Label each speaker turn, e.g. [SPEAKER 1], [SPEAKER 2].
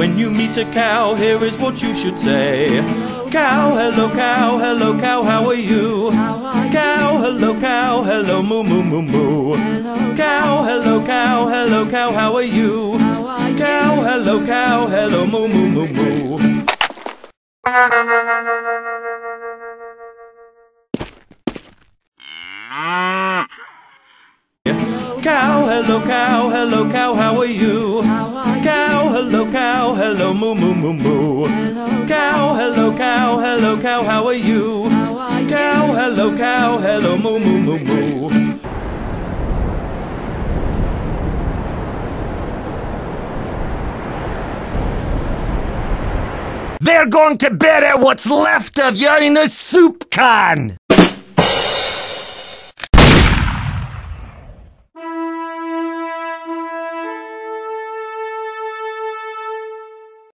[SPEAKER 1] When you meet a cow, here is what you should say. Cow, hello cow, how are you? Cow, hello, moo, moo, moo, moo. Cow, hello, how are you? Cow, hello, moo, moo, moo, moo. Cow, hello, how are you? Cow, hello, moo, moo, moo, moo. Cow, hello, how are you? Cow, hello, moo, moo, moo, moo.
[SPEAKER 2] They're going to bury what's left of you in a soup can!